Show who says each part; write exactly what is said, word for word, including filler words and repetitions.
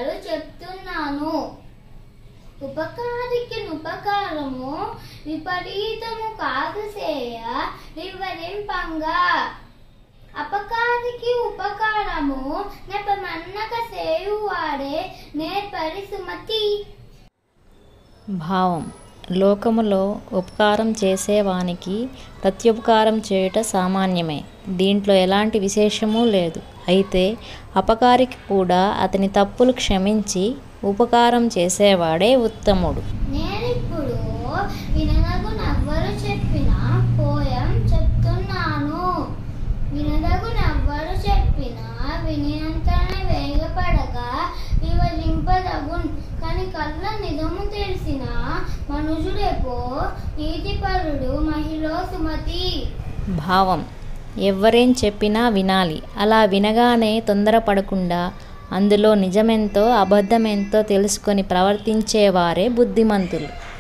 Speaker 1: నవ్వరు చెప్తున్నాను. ఉపకారికి ఉపకారము విపరీతము కాదు సేయ వివరింపంగా, అపకారికి ఉపకారము నెపమన్నక సేయువాడే నేర్పరి సుమతి.
Speaker 2: భావం: లోకములో ఉపకారం చేసేవానికి ప్రత్యుపకారం చేయుట సామాన్యమే. దీంట్లో ఎలాంటి విశేషమూ లేదు. అయితే అపకారికి కూడా అతని తప్పులు క్షమించి ఉపకారం చేసేవాడే ఉత్తముడు.
Speaker 1: నేనిప్పుడు వినదగు నవ్వరు చెప్పిన పోయం చెప్తున్నాను. వినదగు నవ్వరు చెప్పిన వినియంతనే వేగపడగా వివరింపదగున్. కని కళ్ళ నిజము తెలిసిన మనుజుడెపో నీతిపరుడు మహిళ సుమతి.
Speaker 2: భావం: ఎవ్వరేం చెప్పినా వినాలి. అలా వినగానే తొందరపడకుండా అందులో నిజమెంతో అబద్ధమెంతో తెలుసుకొని ప్రవర్తించేవారే బుద్ధిమంతులు.